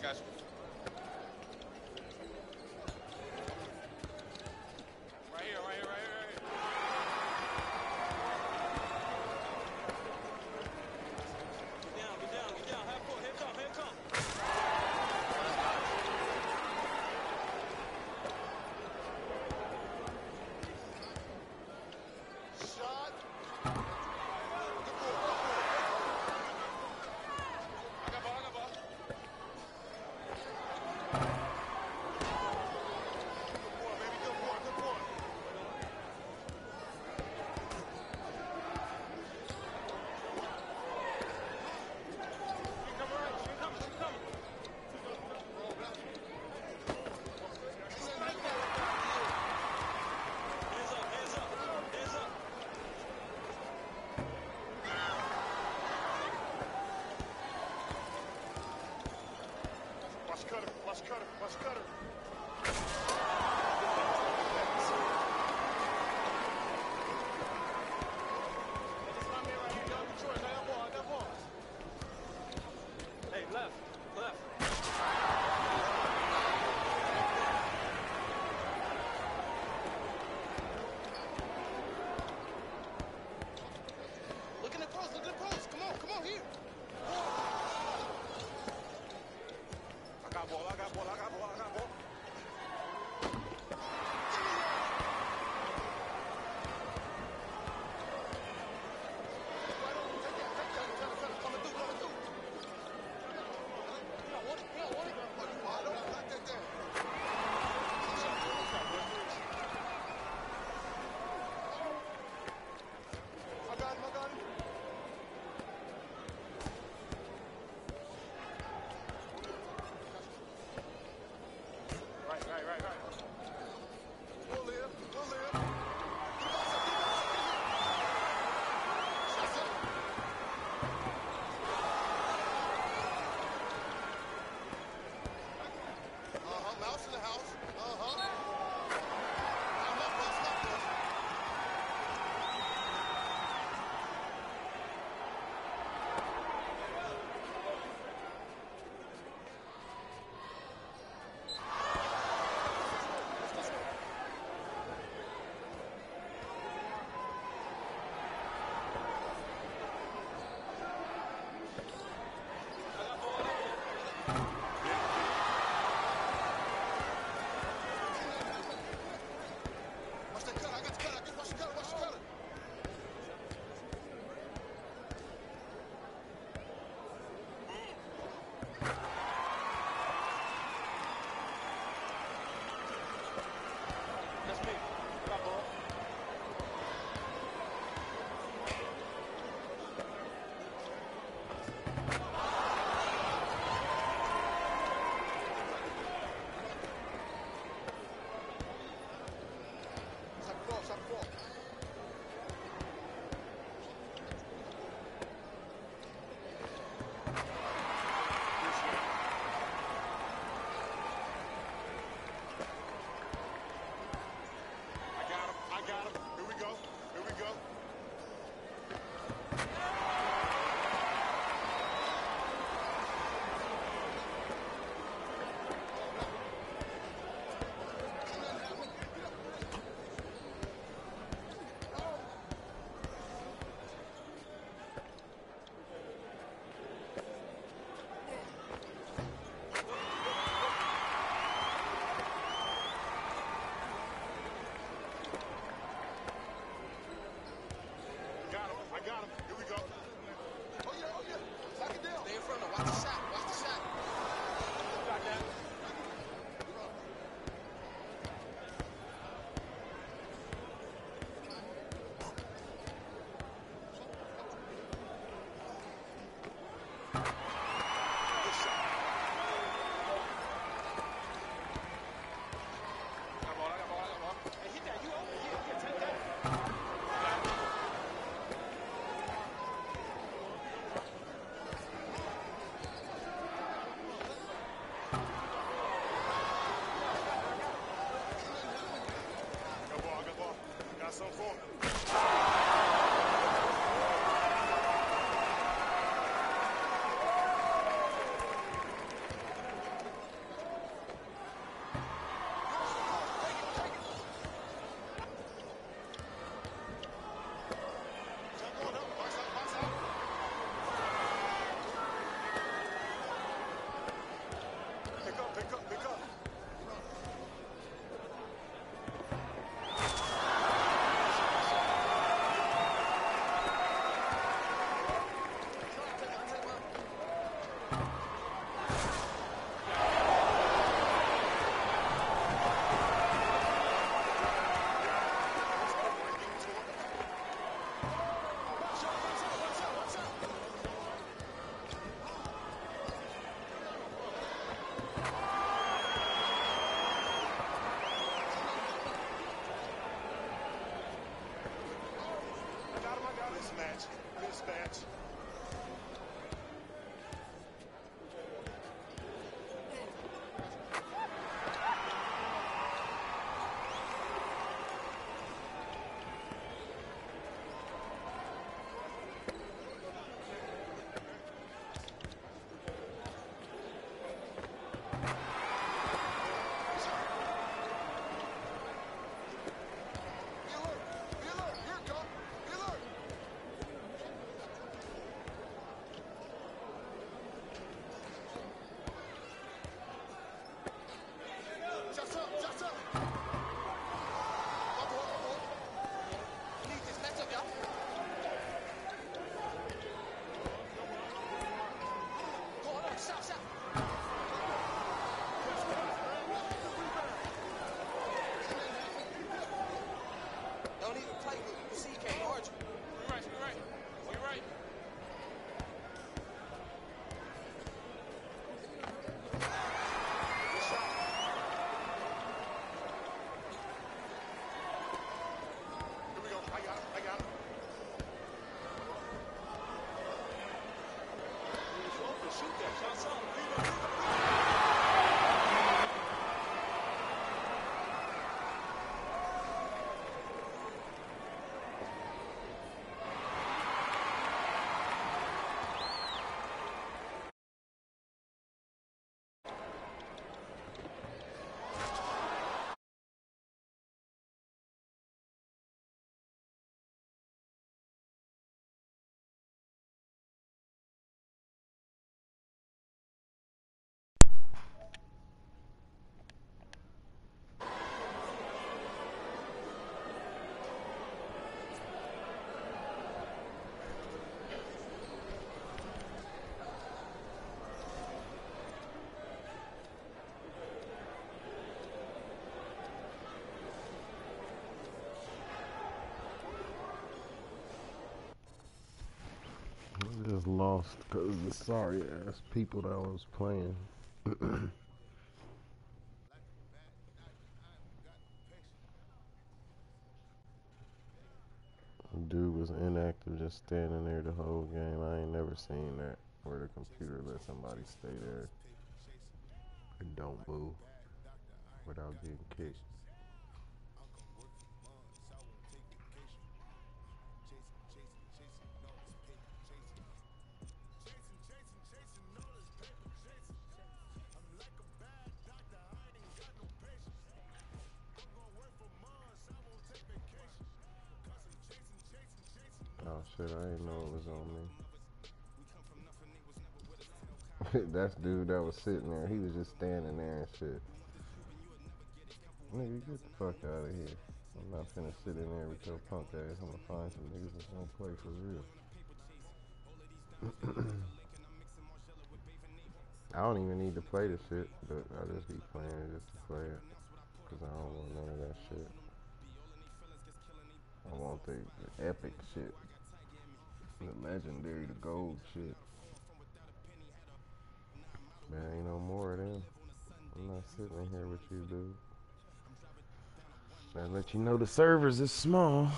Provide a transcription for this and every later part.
got you. Right here, right here, right here, right here. Get down, get down. Have fun. Here come, here come. Shot. I got ball. Good boy. She coming. Hands up. Watch cutter. That's my man right here, Young Detroit. I got ball. Hey, left. Look in the post. Come on, here. I got ball. bats. Don't even play with CK, Archer. You're right, you're right. You're right. Good shot. Here we go. I got it. I got it. Shoot that. Shots on. I just lost because of the sorry ass people that I was playing. Dude was inactive, just standing there the whole game. I ain't never seen that where the computer let somebody stay there and don't move without getting kicked. Oh shit, I didn't know it was on me. That's dude that was sitting there. He was just standing there and shit. Nigga, get the fuck out of here. I'm not finna sit in there with your punk ass. I'm gonna find some niggas that's gonna play for real. I don't even need to play the shit, but I just be playing it just to play it. Cause I don't want none of that shit. I want the epic shit. The legendary, the gold shit. Man, ain't no more of them. I'm not sitting in here with you, dude. I let you know the servers is small.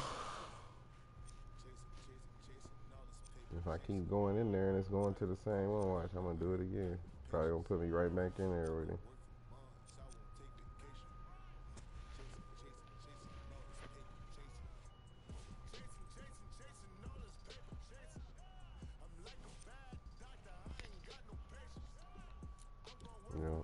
If I keep going in there and it's going to the same one, watch, I'm gonna do it again. Probably gonna put me right back in there with him. You know.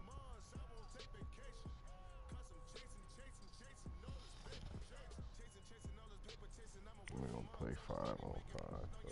We're gonna play 5-on-5. So.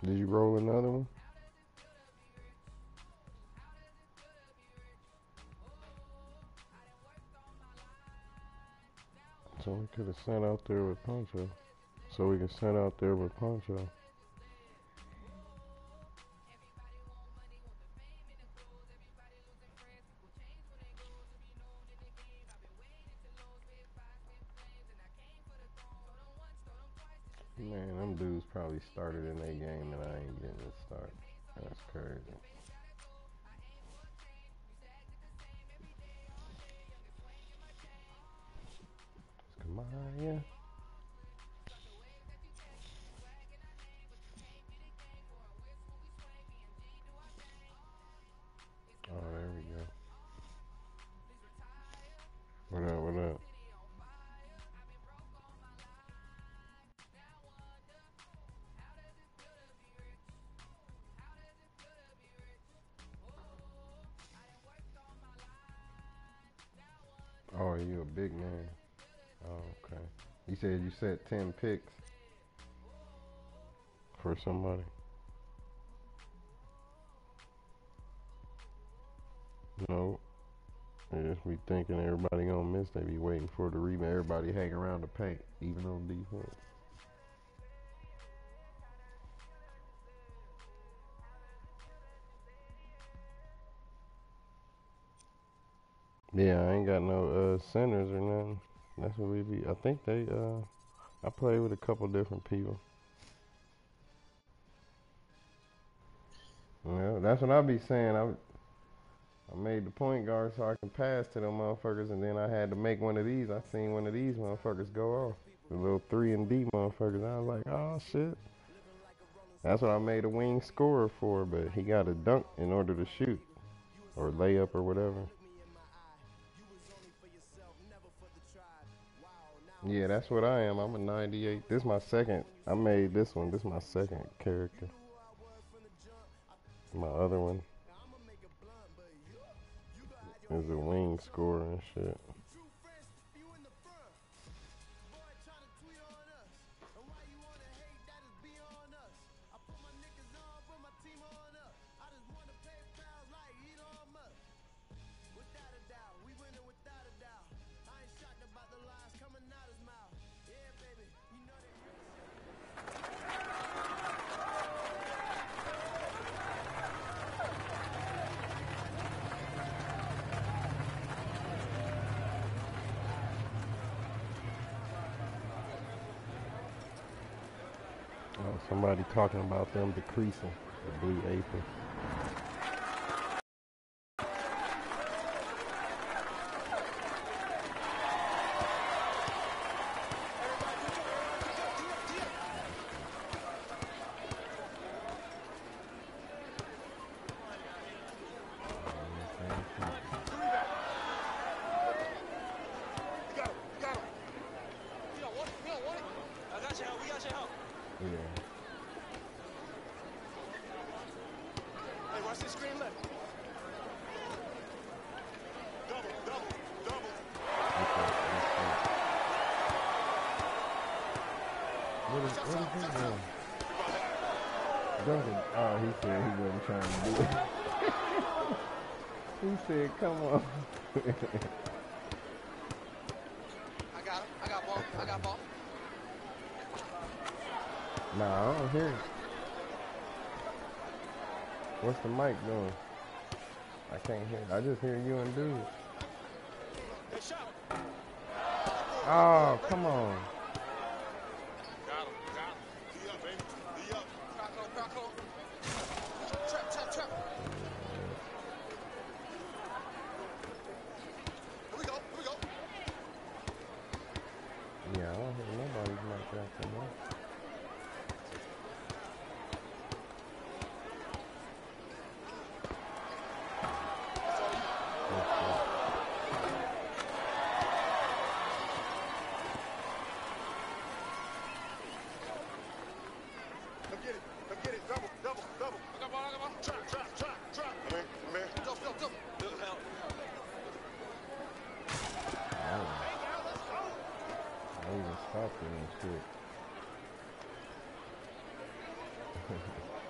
Did you roll another one? So we could have sent out there with Poncho. So we can send out there with Poncho. Man, them dudes probably started in their game and I ain't getting a start. That's crazy. Come on, yeah. Oh, there we go. What up, what up? Oh, you a big man. Oh, okay. You said you set 10 picks for somebody. No. They just be thinking everybody gonna miss. They be waiting for the rebound. Everybody hang around the paint, even on defense. Yeah, I ain't got no centers or nothing. That's what we be. I think they. I play with a couple different people. Yeah, that's what I be saying. I made the point guard so I can pass to them motherfuckers, and then I had to make one of these. I seen one of these motherfuckers go off. The little 3 and D motherfuckers. I was like, oh shit. That's what I made a wing scorer for, but he got to dunk in order to shoot or layup or whatever. Yeah, that's what I am. I'm a 98. This is my second. I made this one. This is my second character. My other one is a wing scorer and shit. Oh, somebody talking about them decreasing the blue apron. What is he doing? Duncan. Oh, he said he wasn't trying to do it. He said, come on. I got him. I got ball. I got ball. Nah, I don't hear it. What's the mic doing? I can't hear it. I just hear you and dude. Oh, come on. Got him. D up, baby. D up. Crack on. Trap. Here we go. Yeah, I don't hear nobody's mic that too much. Come get it. Double. I got ball. Trap. I'm in. Go. Good help. I even stopped it and shit.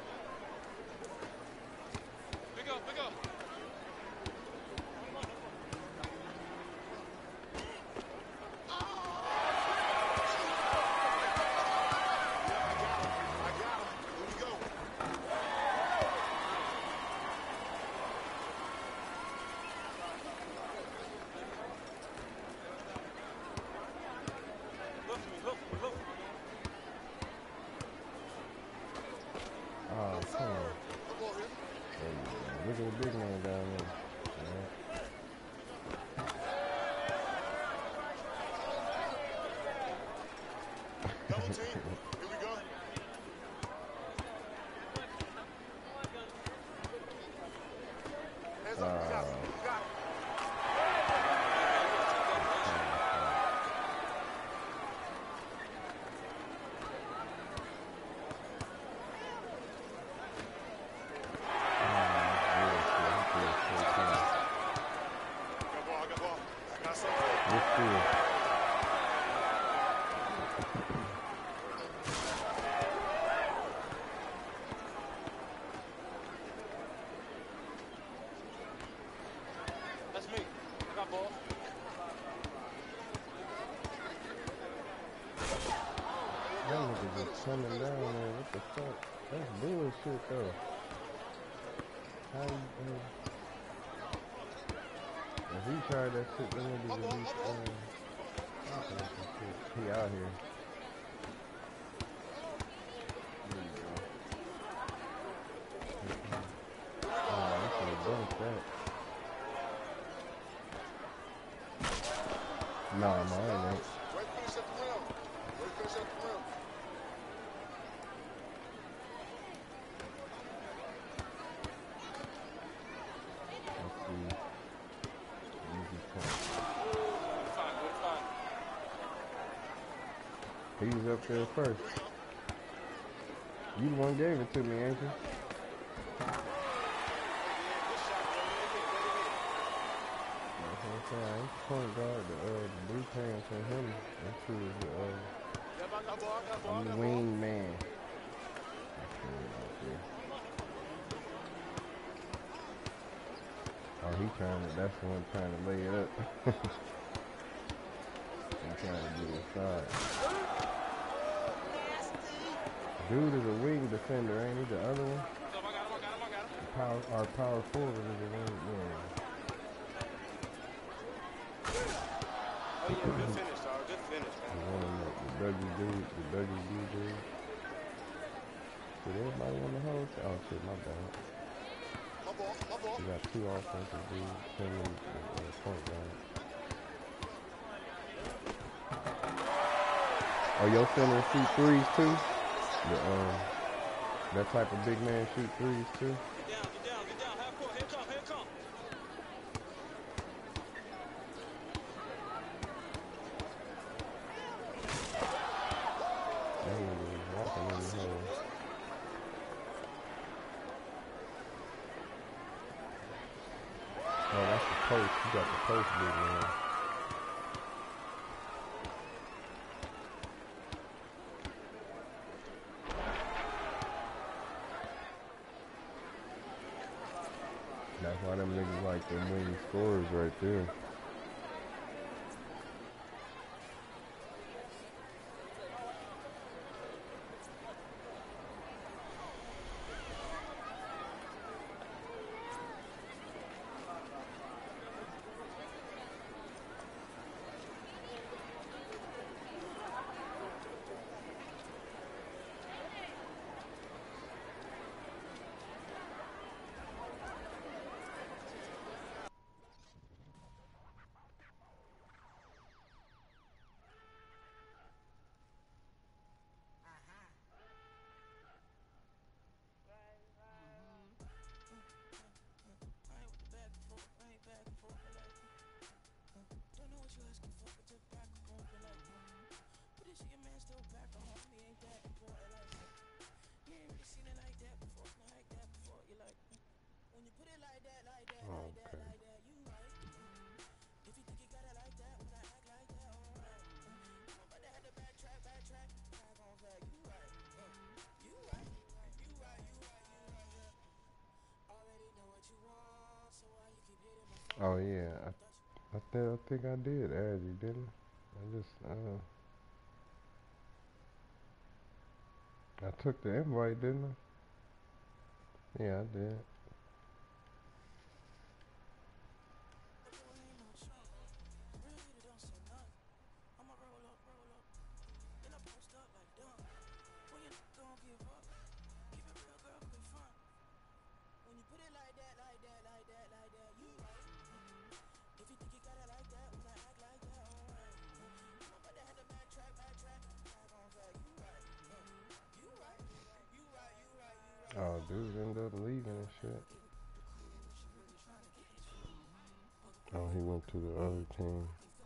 Oh, come on. No ball here. There you go. Look at the big man down there. Alright. Double team. Here we go. Hands up. You got it. You got it. I got ball. I got something. Let's do it. That's me. I got ball. That nigga just coming down there. What the fuck? That's bullshit though. How you if he tried that shit, then niggas would be stopping that shit. He out here. There you go. Oh, I should have dunked that. Nah, mine ain't. Right finish at the rim. Right finish at the rim. Let's see. Easy point. Fine, we're fine. He was up there first. You the one gave it to me, ain't you? That's what I'm saying. He's point guard, the blue pants and him. That's who is Yep, I got ball. I got ball. I the got ball. wing man. That's him out there. Oh, he trying to, that's the one trying to lay it up. He trying to get inside. Dude is a wing defender, ain't he? The other one? Our power forward is a wing, yeah. Oh, yeah, good finish, dog. Good finish, The man. one in the Dougie dude, the Dougie D dude. Did everybody want the host? Oh shit, my bad. My ball. My ball. We got two offensive dudes, him and the point guard. Oh, your center shoot threes too? That type of big man shoot threes too? Get down. Half court. Here come. That nigga was walking in the hole. Oh, that's the post. You got the post big man. That's why them niggas like them winning scorers right there. Oh yeah, I think I did add you, didn't I? I took the invite, didn't I? Yeah, I did. Oh, dude ended up leaving and shit. Oh, he went to the other team.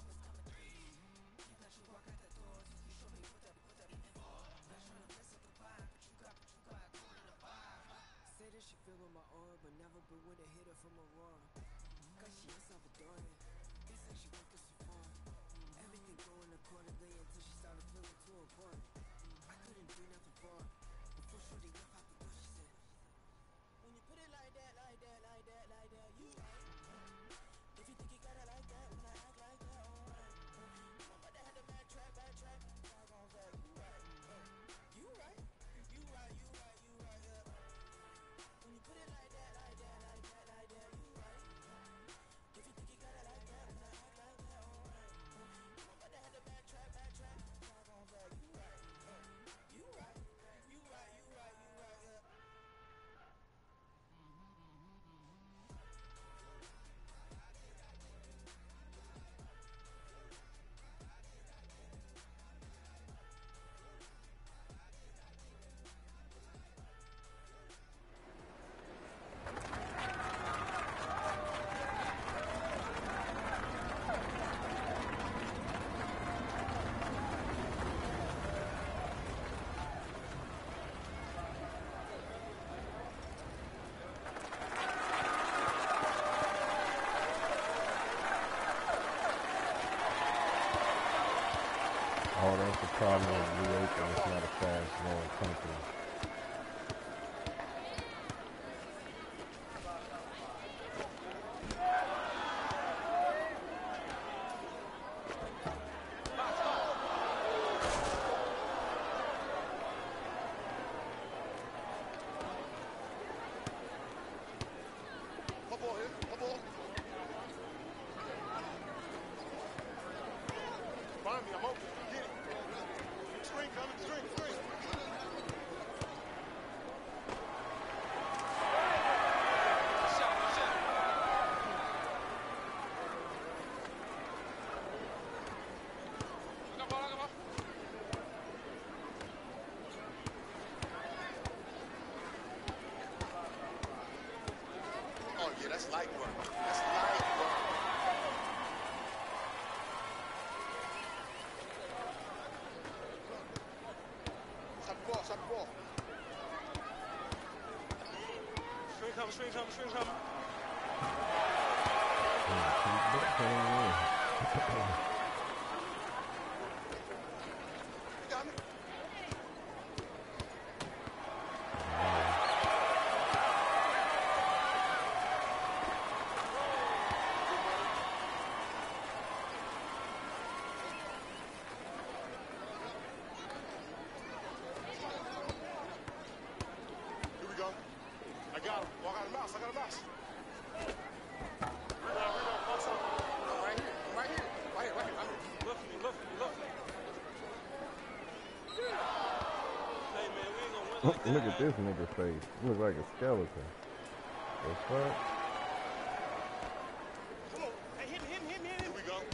Oh, that's the problem with Blue Apron. It's not a fast-growing company. Come on here. Come on. Find me. I'm open. Get it. Screen coming. Screen. Oh, yeah, that's light work. That's light work. Stop the ball. Screen coming. You got me? Here we go. I got him. Oh, I got a mouse. Rebound, close up. I'm right here. I'm here. Look for me. Hey, man, we ain't gonna win like that. Look at this nigga face. He look like a skeleton. The fuck? Come on. Hey, hit him. Here we go.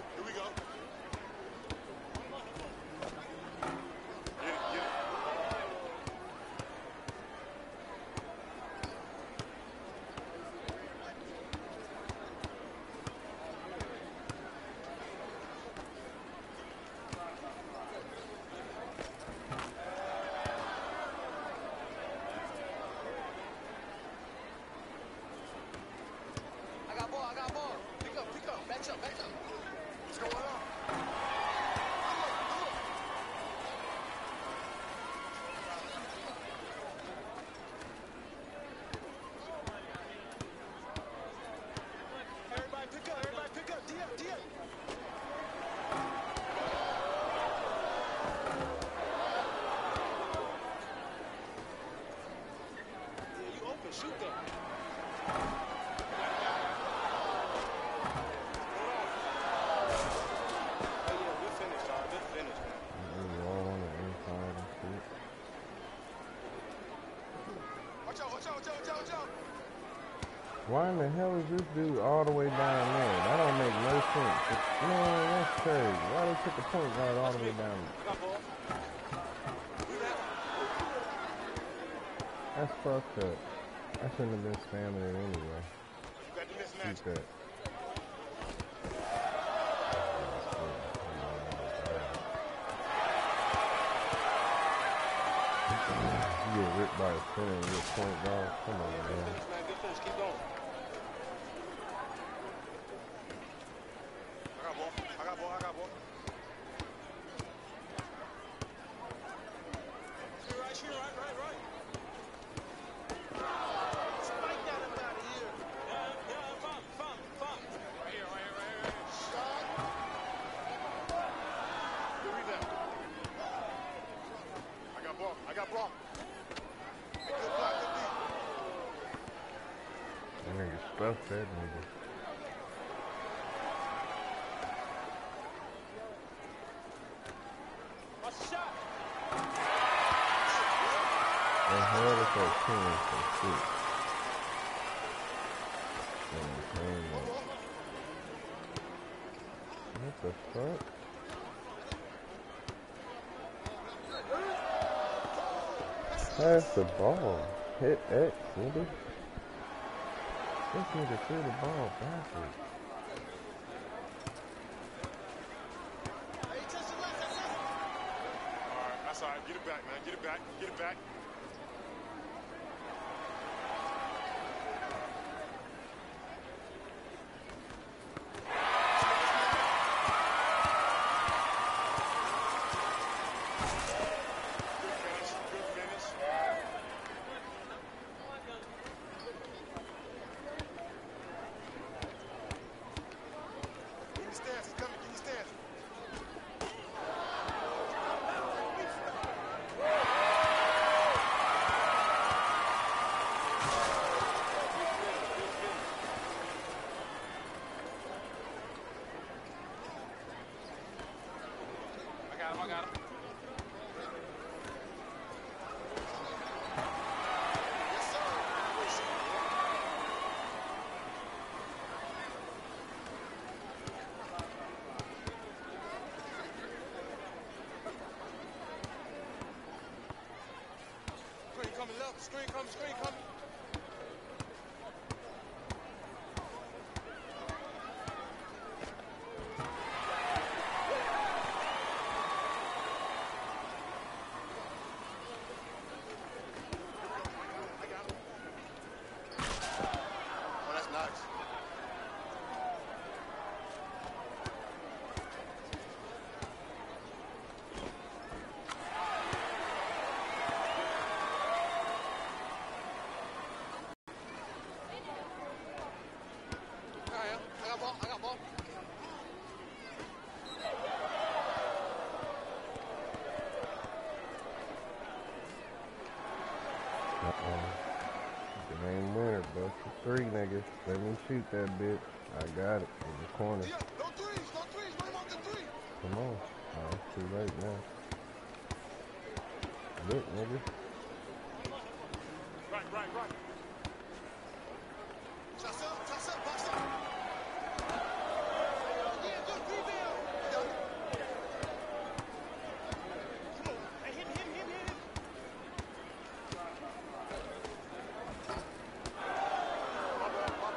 Get it. I got ball. Pick up. Back up. What's going on? Everybody pick up. D up. Yeah, you open. Shoot them. Watch out. Why in the hell is this dude all the way down there? That don't make no sense. Man, that's crazy. Why they put the point guard all the way down there? I got ball. That's fucked up. I shouldn't have been spamming it anyway. You got the mismatch. Keep that. You get ripped by a center and you're a point guard. Come on, man. Man, good finish. Keep going. I got ball. I got ball. I got ball. Shoot right. Spike that up out of here. Yeah, fine. Right here. Shot. Good rebound. I got ball. Good block. Good deep. That nigga stuffed that nigga. Watch the shot. They held us at 10 for 6. What the fuck? Pass the ball. Hit X, nigga. This nigga threw the ball backwards. Alright, that's alright. Get it back, man. Get it back. Good finish. Give me stance. It's coming. Give me stance. I got him. Yes, sir. Screen coming left. Screen coming. I got him. Oh, that's nice. I got ball. Game winner, bust the 3, nigga. Let me shoot that bitch. I got it in the corner. Yeah, no threes. Run him off the three. Come on. Oh, it's too late now. Look, nigga. Right. Toss up, box up. Yeah, good rebound. Come on. Hey, hit him. My ball.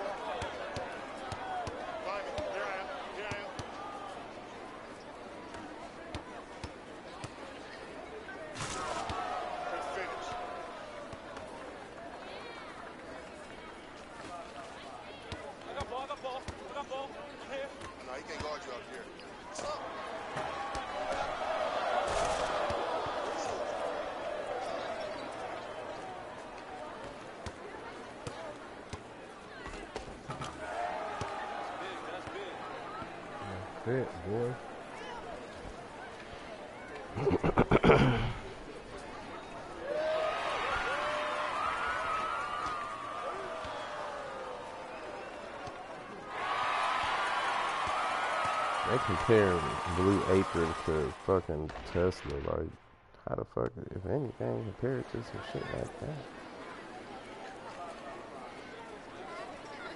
Find me. Here I am. Good finish. I got ball. I'm here. No, he can't guard you out here. What's up? That's big. That's it, boy. They compare Blue Apron to fucking Tesla. Like, how the fuck, if anything, compare it to some shit like that?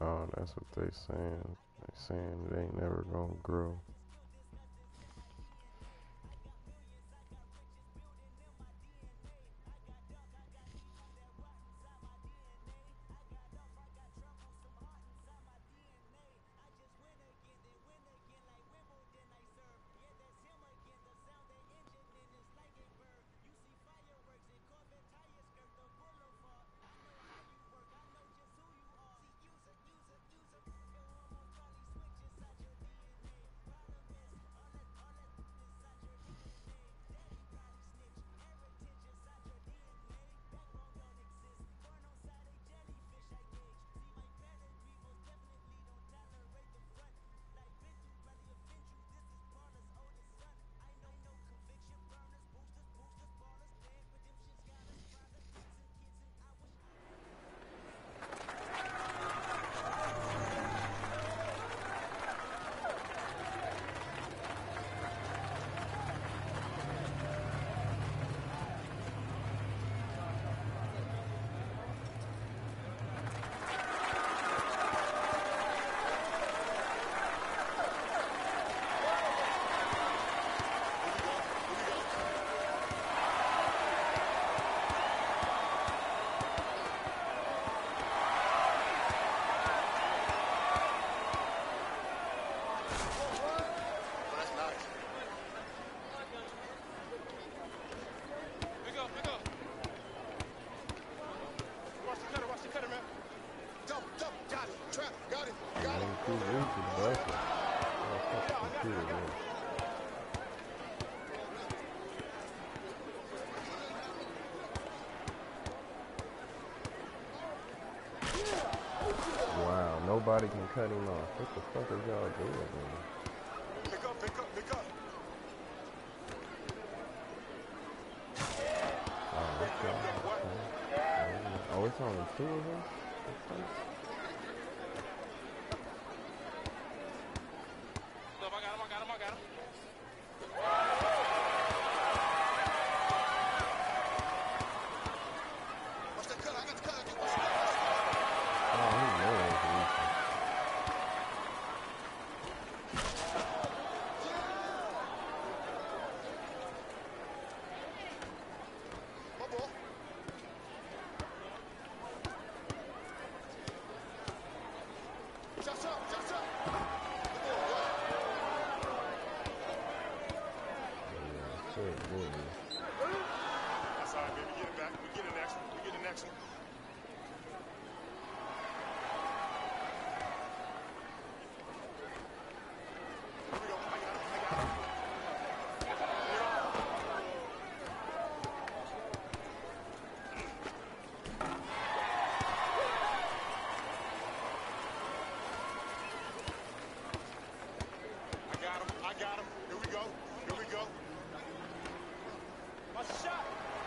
Oh, that's what they saying. They saying it ain't never gonna grow. Wow, nobody can cut him off. What the fuck is y'all doing, man? Pick up, pick up, pick up. Oh, it's only two of us? Look, I got him. Watch that cut. I got the cut. Oh, he knows. My ball. Shots up, shots up. That's all right, baby. Get it back. We get the next one. We get the next one. Here we go. I got it. I got him. Here we go. Here we go. My shot.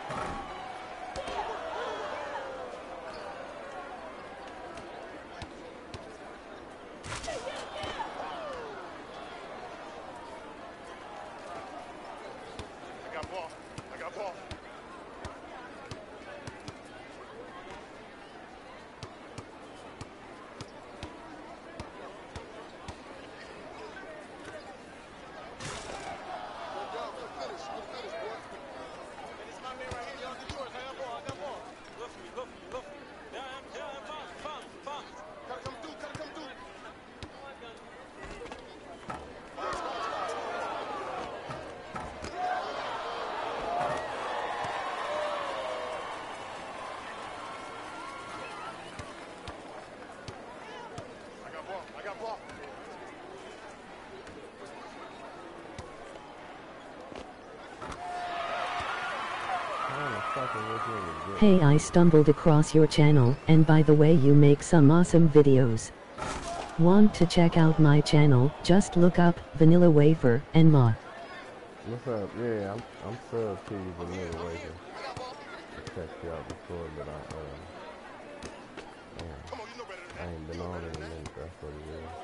I got ball. Hey, I stumbled across your channel, and by the way, you make some awesome videos. Want to check out my channel? Just look up Vanilla Wafer and Ma. What's up? Yeah, I'm sub to you, Vanilla Wafer. I checked you out before, but I ain't been on in a minute. That's what it is.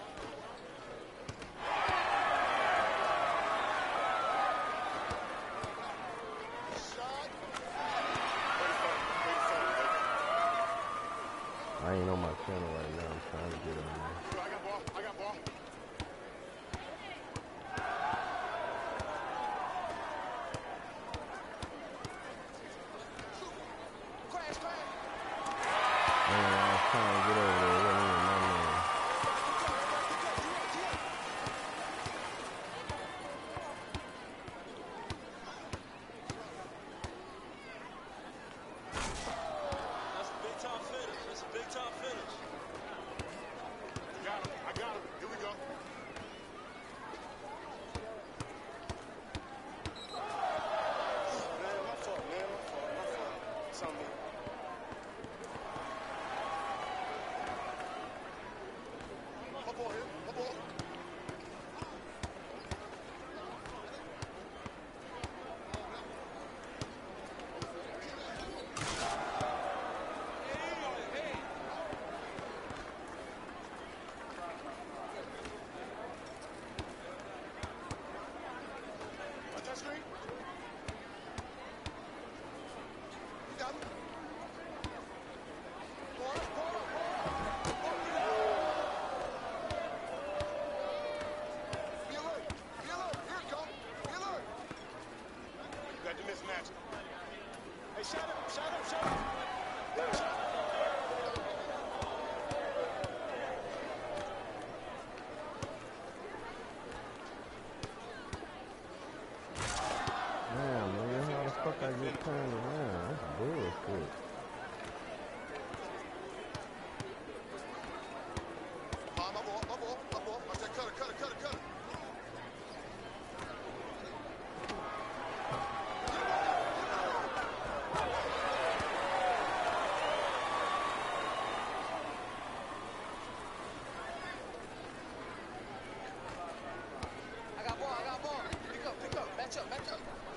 I ain't on my channel right now. I'm trying to get on there. I got ball. I got ball. Crash, crash. Man, I was trying to get over there. It wasn't even my man. That's a big time finish. That's a big time finish. Got him. I got him. Here we go. Man, my fault, man. My fault. My fault. It's on me. My ball here. My ball. Watch that screen. You got him. Ball up, ball up, ball up. Ball up. Be alert. Be alert. Here it comes. Be alert. You got the mismatch. Hey, shut up. Shut up. Shut up. Yeah, shut up. Damn, man, how the fuck I get turned around? That's bullshit. My ball. My ball. My ball. Watch that cutter. Cutter. Cutter. Cutter. I got ball, I got ball. Pick up, match up, match up.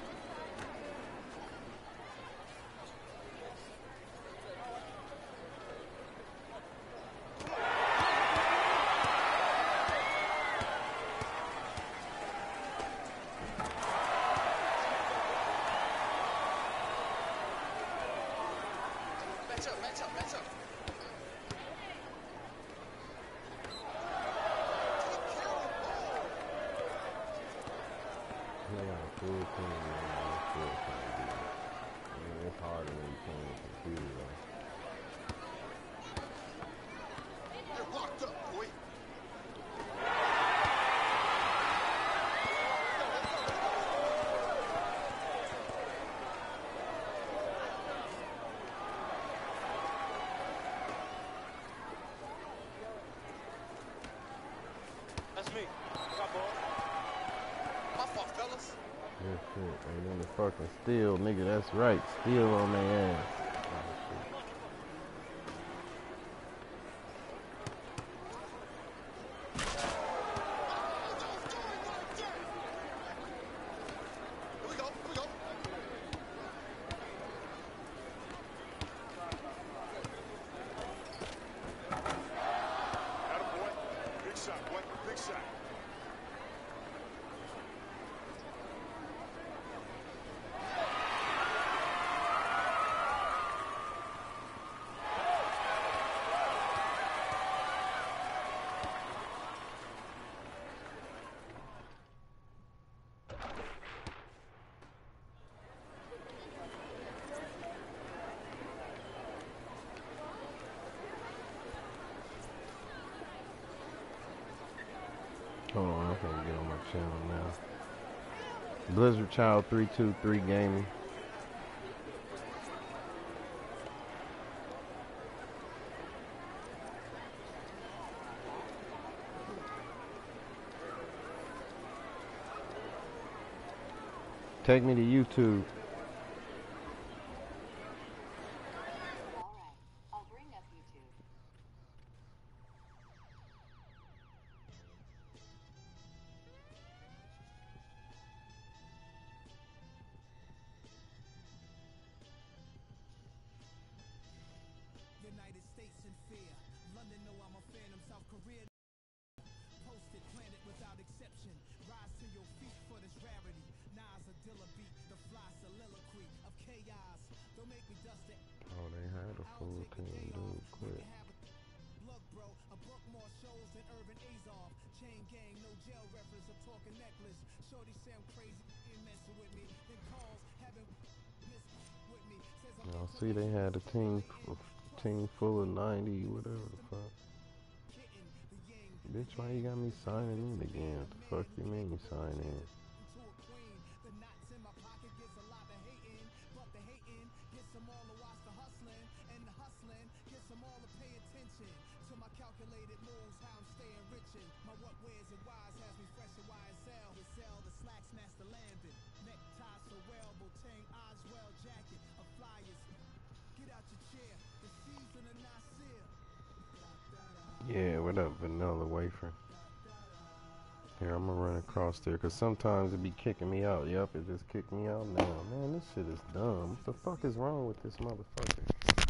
Match up, match up, match up. They got a full team, man. That's still trying to do it. I mean, it's harder when you playing on the computer, though. You're locked up, boy. That's me. I got ball. My fault, fellas. Good shit. They in the fucking steal, nigga. That's right. Steal on their ass. Here we go. Here we go. Atta boy. Big shot, boy. Big shot. Hold on, I can't get on my channel now. Blizzard Child 323 Gaming. Take me to YouTube. Alright, I'll bring up YouTube. United States in fear. London know I'm a phantom. South Korea posted, planet without exception. Rise to your feet for this rarity. Nas a Dilla beat, the fly soliloquy of chaos. Don't make me dust it. Oh, they had a full team, dude. Quit. shows in urban Azov. Chain gang, no jail reference. I'm talking necklace. Shorty say I'm crazy, ain't messing with me. Then calls, having with me. Says I'm Y'all see they had a team full of 90, whatever the fuck. kitten. The yang Bitch, why you got me signing in again? What the fuck you mean you sign in? to a queen. The knots in my pocket gets a lot of hating, but the hating gets them all to watch the hustling, and the hustling gets them all to pay attention to my calculated moves, how I'm staying richin'. My what, where's, and why's has me fresh and YSL. The sell, the slacks, master landing. Necktie so well, Boateng, Oswell jacket, a flyers. Get out your chair, the season of Nasir. Yeah, what up, Vanilla Wafer? Here, I'm gonna run across there, cause sometimes it be kicking me out. Yup, it just kicked me out now. Man, this shit is dumb. What the fuck is wrong with this motherfucker?